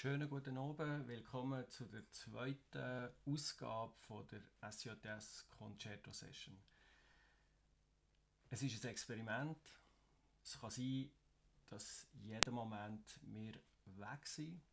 Schönen guten Abend, willkommen zu der zweiten Ausgabe von der SJS Concerto Session. Es ist ein Experiment. Es kann sein, dass jeden Moment wir weg sind.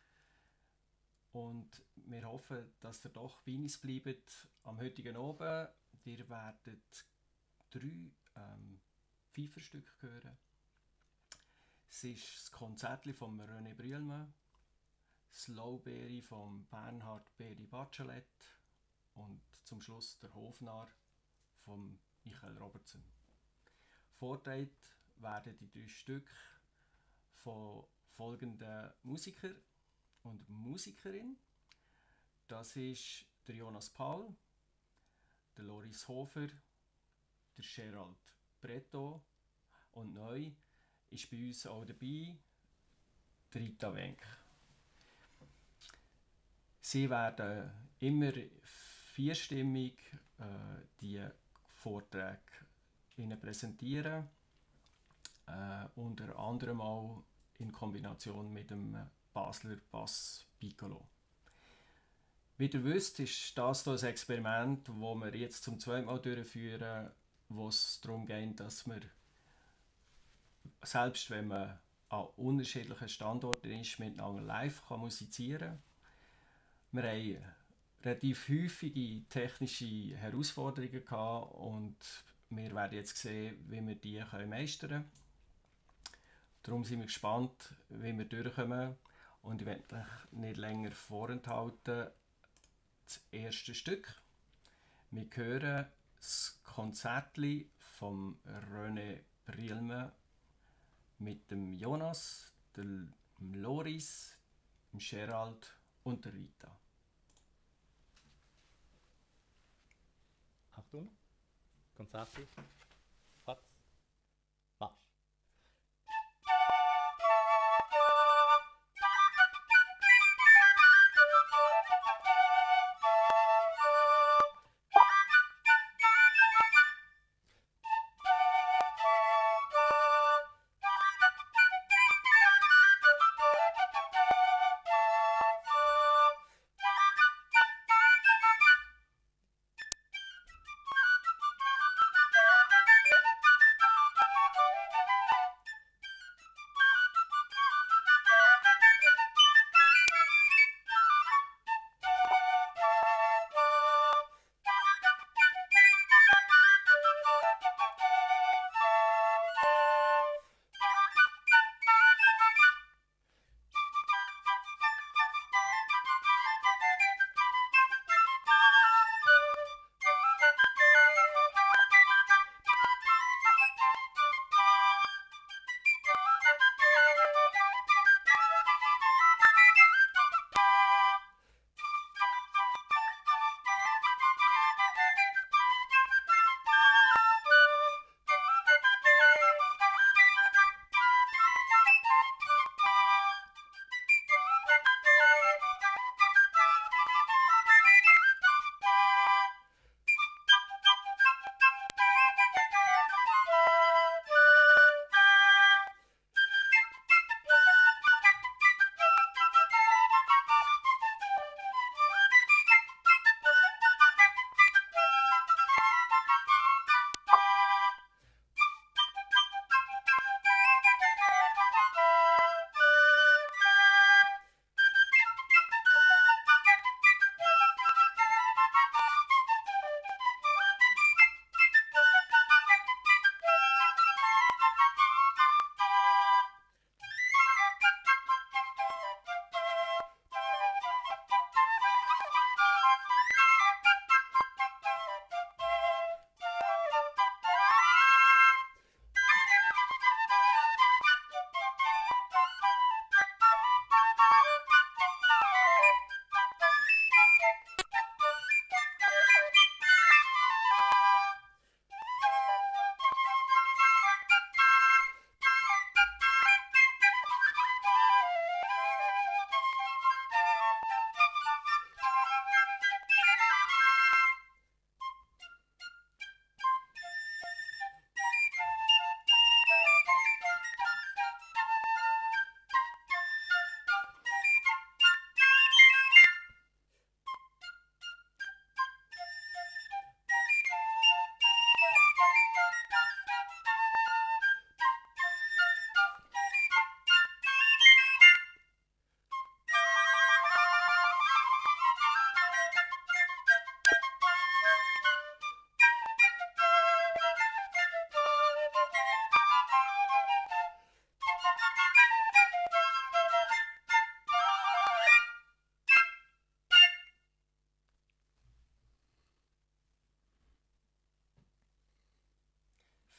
Und wir hoffen, dass ihr doch bei uns bleibt am heutigen Abend. Ihr werdet 3 Pfeiferstücke hören. Es ist das Konzert von René Brielmann, Slowberry von Bernhard Beri Bachelet und zum Schluss der Hofnarr von Michael Robertson. Vorgetragen werden die 3 Stücke von folgenden Musiker und Musikerin. Das ist der Jonas Paul, der Loris Hofer, der Gerald Breto und neu ist bei uns auch dabei der Rita Wenk. Sie werden immer vierstimmig die Vorträge Ihnen präsentieren, unter anderem auch in Kombination mit dem Basler Bass Piccolo. Wie ihr wisst, ist das hier ein Experiment, das wir jetzt zum zweiten Mal durchführen, wo es darum geht, dass man, selbst wenn man an unterschiedlichen Standorten ist, miteinander live musizieren kann. Wir haben relativ häufige technische Herausforderungen gehabt und wir werden jetzt sehen, wie wir die meistern können. Darum sind wir gespannt, wie wir durchkommen, und ich werde mich nicht länger vorenthalten. Das erste Stück. Wir hören das Konzert von René Brielmann mit dem Jonas, dem Loris, dem Gerald und der Rita. Achtung, Konzertlied, Fatz, Marsch.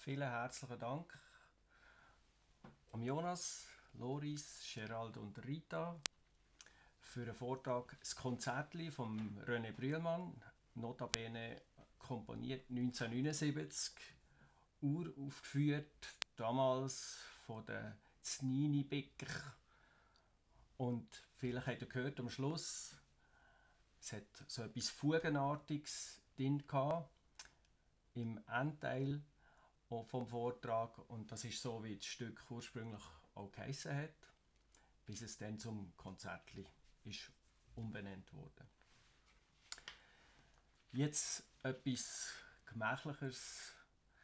Vielen herzlichen Dank an Jonas, Loris, Gerald und Rita für den Vortrag «Das Konzertli» von René Brühlmann, notabene komponiert 1979, uraufgeführt, damals von der Znini Becker. Und vielleicht habt ihr gehört am Schluss, es hat so etwas Fugenartiges drin gehabt, im Endteil vom Vortrag, und das ist so, wie das Stück ursprünglich auch geheissen hat, bis es dann zum Konzertli ist umbenannt worden. Jetzt etwas Gemächlicheres,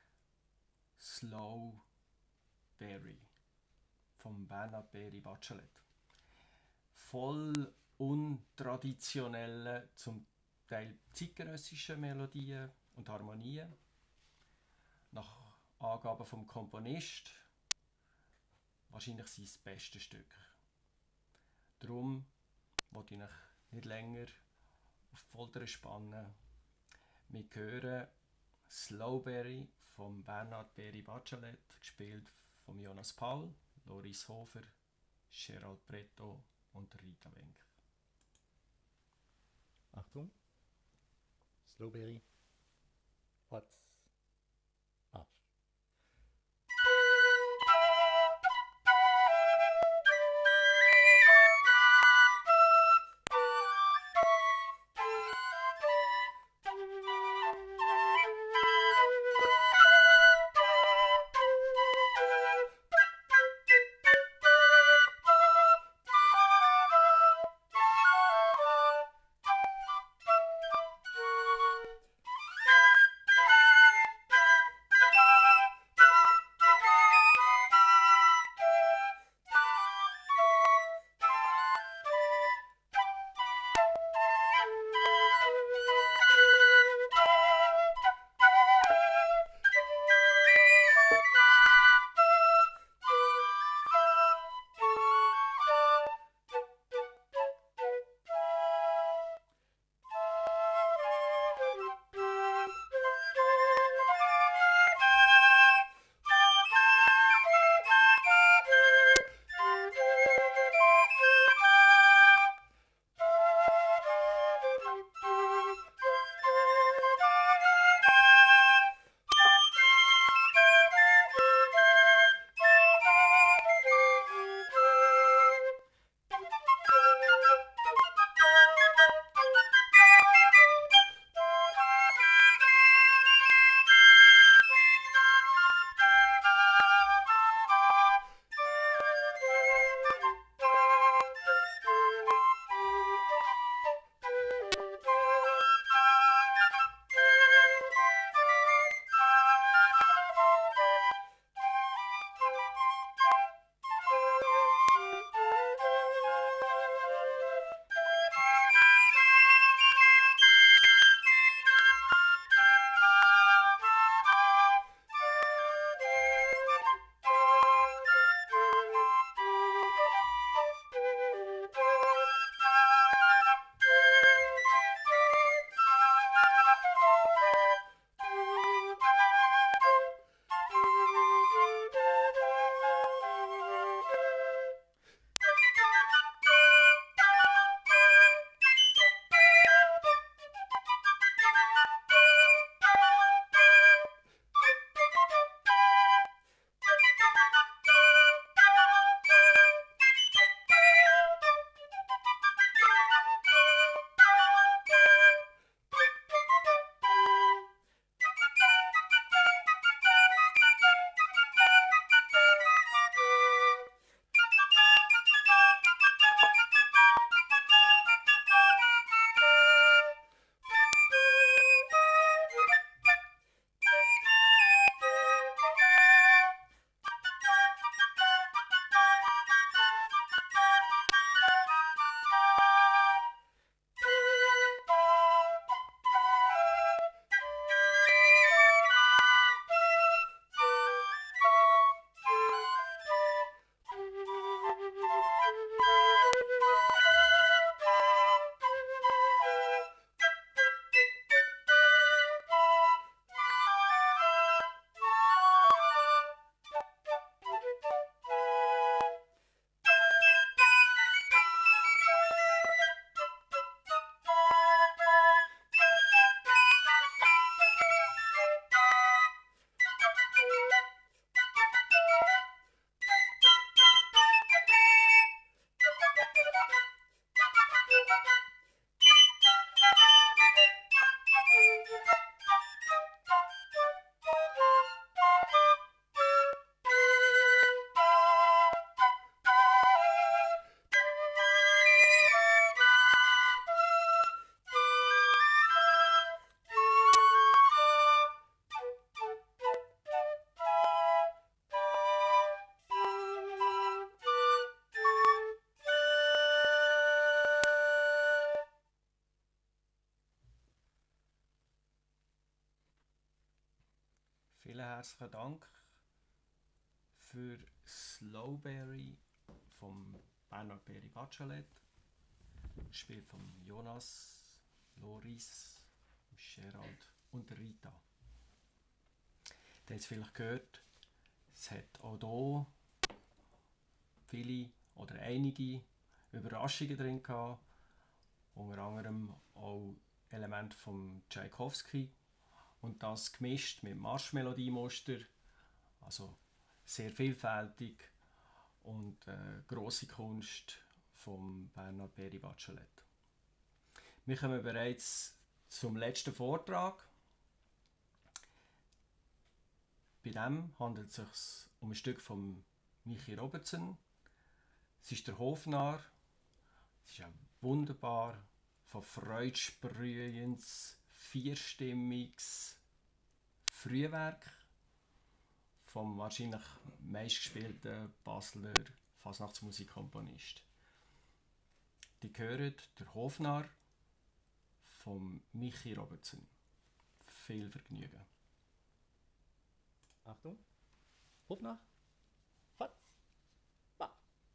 Slow Berry von Bernard Berry Bachelet. Voll untraditionelle, zum Teil zeitgenössische Melodien und Harmonien. Nach Angaben vom Komponist wahrscheinlich sein bestes Stück. Darum wollte ich euch nicht länger auf die Folter spannen. Wir hören Slowberry von Bernard Berry Bachelet, gespielt von Jonas Paul, Loris Hofer, Gerald Preto und Rita Wenk. Achtung. Slowberry. Platz. Marsch. Vielen herzlichen Dank für Slowberry vom Bernard Peri Bachelet, gespielt von Jonas, Loris, Gerald und Rita. Ihr habt es vielleicht gehört, es hat auch hier viele oder einige Überraschungen drin gehabt, unter anderem auch Elemente von Tchaikovsky und das gemischt mit Marschmelodiemuster, also sehr vielfältig und grosse Kunst von Bernard Peri Bachelet. Wir kommen bereits zum letzten Vortrag. Bei dem handelt es sich um ein Stück von Michi Robertson. Es ist der Hofnarr. Es ist ein wunderbar von Freude sprühendes, vierstimmiges Frühwerk vom wahrscheinlich meistgespielten Basler Fasnachtsmusikkomponist. Die hören der Hofnarr von Michi Robertson. Viel Vergnügen. Achtung. Ruf nach. Fatz. Ba.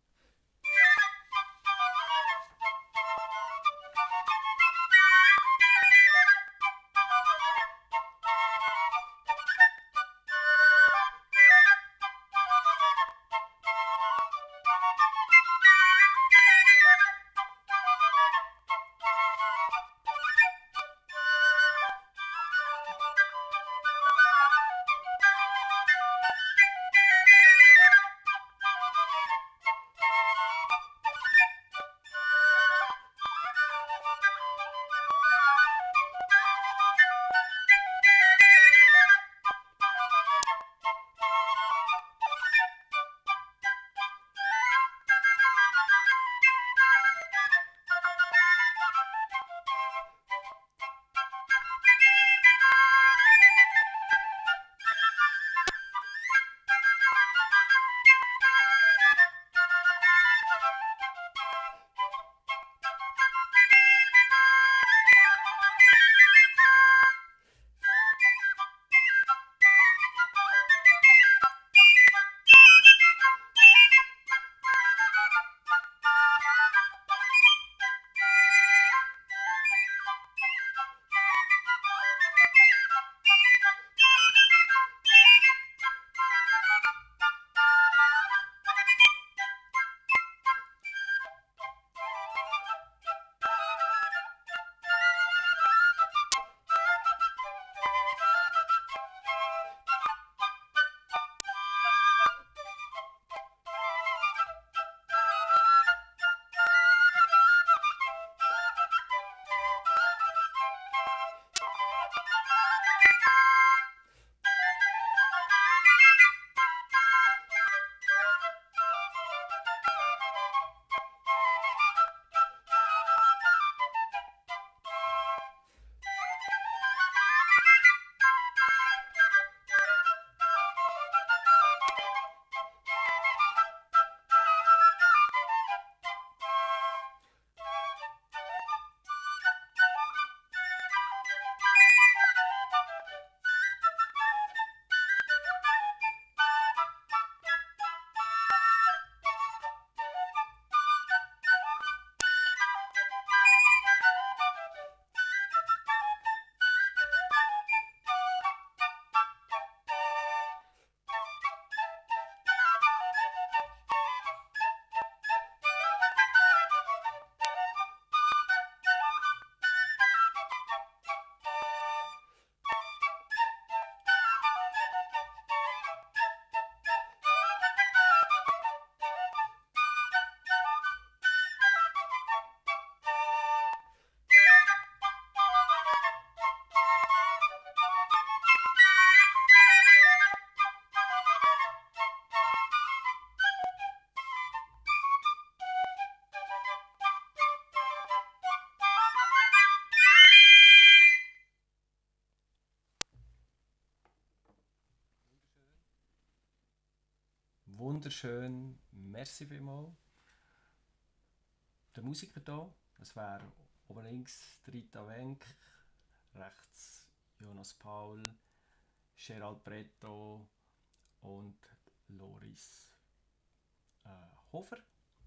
Wunderschön, merci vielmals. Der Musiker hier, das wäre oben links Rita Wenk, rechts Jonas Paul, Gerald Bretto und Loris Hofer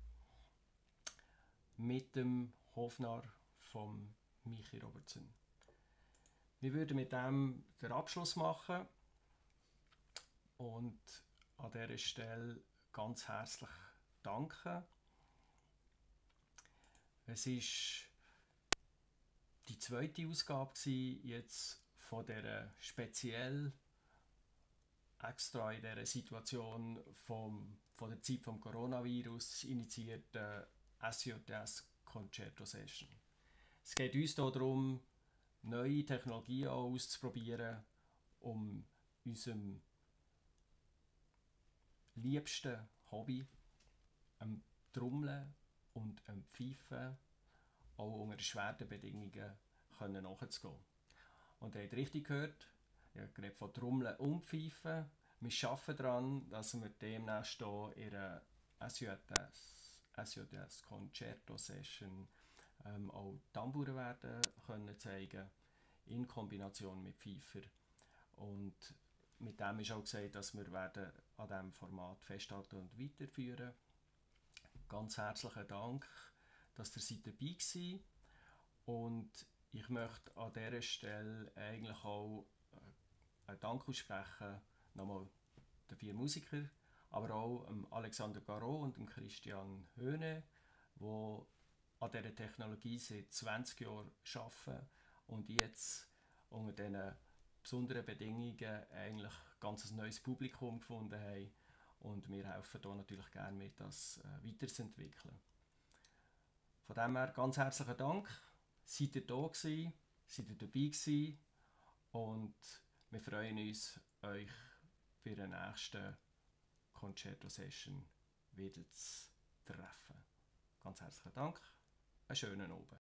mit dem Hofnarr von Michi Robertson. Wir würden mit dem den Abschluss machen und an dieser Stelle ganz herzlich danken. Es war die zweite Ausgabe jetzt von dieser speziell extra in dieser Situation von der Zeit vom Coronavirus initiierten SJS Concerto Session. Es geht uns hier darum, neue Technologien auszuprobieren, um unserem liebsten Hobby, am Trommeln und am Pfeifen, auch unter schweren Bedingungen nachzugehen. Und ihr habt richtig gehört, ich habe gerade von Trommeln und Pfeifen. Wir arbeiten daran, dass wir demnächst hier in einer SJS Concerto Session auch Tambouren werden können zeigen, in Kombination mit Pfeifer. Und mit dem ist auch gesagt, dass wir werden an diesem Format festhalten und weiterführen. Ganz herzlichen Dank, dass ihr dabei seid. Und ich möchte an dieser Stelle eigentlich auch einen Dank aussprechen, nochmal den 4 Musikern, aber auch Alexander Garot und Christian Höhne, die an dieser Technologie seit 20 Jahren arbeiten und jetzt unter diesen besonderen Bedingungen eigentlich ganz ein neues Publikum gefunden haben. Und wir helfen hier natürlich gerne mit, das weiterzuentwickeln. Von dem her ganz herzlichen Dank. Seid ihr da gewesen, seid ihr dabei gewesen und wir freuen uns, euch bei der nächsten Concerto Session wieder zu treffen. Ganz herzlichen Dank, einen schönen Abend.